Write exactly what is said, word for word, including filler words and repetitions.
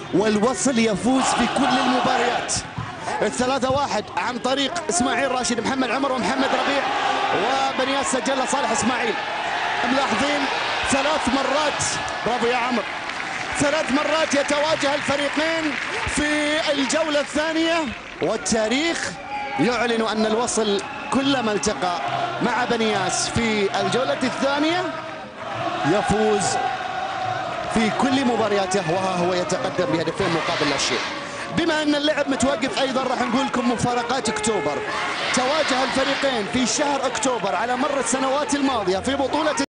والوصل يفوز في كل المباريات. الثلاثة واحد عن طريق اسماعيل راشد، محمد عمر ومحمد ربيع، وبنياس سجلها صالح اسماعيل. ملاحظين ثلاث مرات، برافو يا عمرو، ثلاث مرات يتواجه الفريقين في الجولة الثانية، والتاريخ يعلن أن الوصل كلما التقى مع بنياس في الجولة الثانية يفوز في كل مبارياته، وها هو يتقدم بهدفين مقابل لا شيء. بما أن اللعب متوقف أيضا راح نقول لكم مفارقات أكتوبر. تواجه الفريقين في شهر أكتوبر على مر السنوات الماضية في بطولة